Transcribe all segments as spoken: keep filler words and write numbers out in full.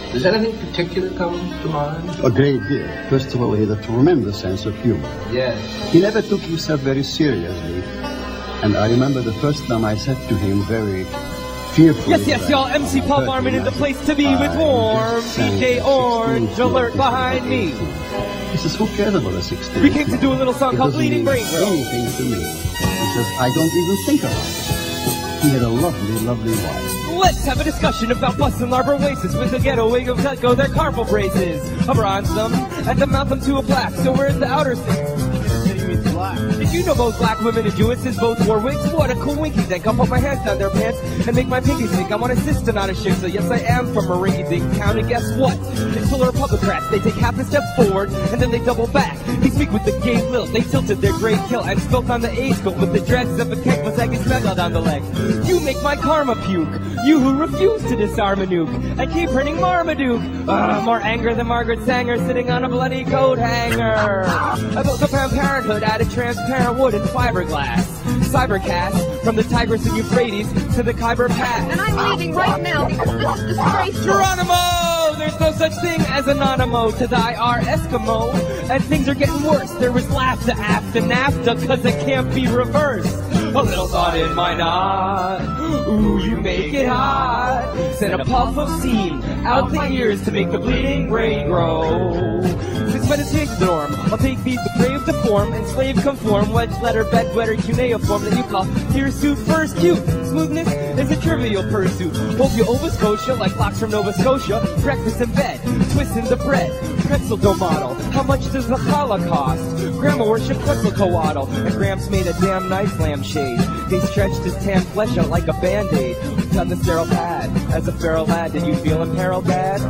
Does anything particular come to mind? A great deal. First of all, he had a tremendous sense of humor. Yes. He never took himself very seriously. And I remember the first time I said to him very fearfully... Yes, yes, y'all, M C Paul Marmon in the place to be with Warm. D J Orange alert behind me. He says, who cares about a sixteen? We came to do a little song it called Bleeding Brain. Anything to me. He says, I don't even think about it. He had a lovely, lovely wife. Let's have a discussion about busting Arbor Oasis with a getaway of Cutco, their carpal braces. A bronze them and to mount them to a black. So where's the outer six? Did you know both black women and Jewesses both wore wigs? What a cool winky dink. I'll put my hands down their pants and make my pinky sink. I'm on a sister, not a shit, so yes, I am from a rinky-dink town. And guess what? They still are Republicrats. They take half a step forward and then they double back. They speak with the gay lilt. They tilted their gray kill and spilt on the age coat with the dreads of a keg was like a smell down the leg. You make my karma puke. You who refuse to disarm a nuke and keep printing Marmaduke. Uh, more anger than Margaret Sanger sitting on a bloody coat hanger. I built a Planned Parenthood out of transparent wood and fiberglass. Cybercast from the Tigris and Euphrates to the Khyber Pass. And I'm leaving right now because this is disgraceful. Geronimo! There's no such thing as Anonymous to thy our Eskimo. And things are getting worse. There was laughter after NAFTA cause it can't be reversed. A little thought in my knot. Ooh, you make it hot. Send a puff of steam out the ears to make the bleeding brain grow. Since meditation's the norm, I'll take these depraved to form and slave conform wedge letter bedwetter cuneiform that you call hirsute first cute. Smoothness is a trivial pursuit. Hope you Nova Scotia like locks from Nova Scotia. Breakfast in bed, twisting the bread. Pretzel dough model. How much does the challah cost? Grandma worshipped pretzel coaddle. And Gramps made a damn nice lampshade. They stretched his tan flesh out like a band-aid. On the sterile pad. As a feral lad, did you feel in peril, Dad?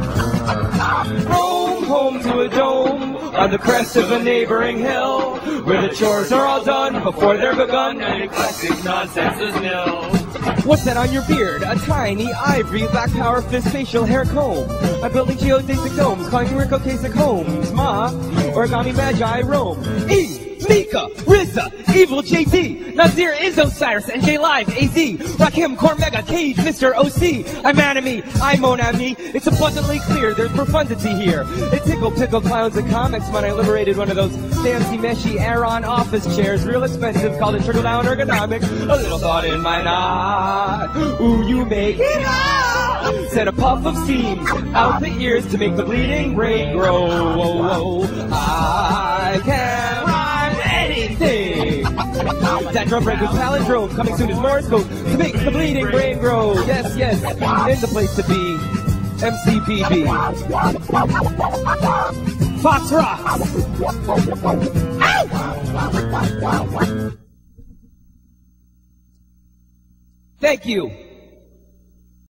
Roam home to a dome on the crest of a neighboring hill, where the chores are all done before they're begun and eclectic nonsense is nil. What's that on your beard? A tiny ivory black power fist facial hair comb. I'm building geodesic domes, calling Rico Kasich Holmes. Ma, origami magi roam. E! Mika, Rizza, Evil J D, Nazir is Osiris, N J Live, A Z, Rakim, Cormega, Cage, Mister O C. I'm Anime, I'm Mon Ami. It's abundantly clear there's profundity here. It tickled pickle clowns and comics when I liberated one of those fancy meshy Aeron office chairs, real expensive, called it trickle down ergonomics. A little thought in my knot. Ooh, you make it hot. Send a puff of steam out the ears to make the bleeding brain grow. Whoa, whoa. I can rhyme anything. That drum break with palindrome coming soon as Morse code to make the bleeding brain grow. Yes, yes, in the place to be. M C P B. Fox Rocks. Thank you.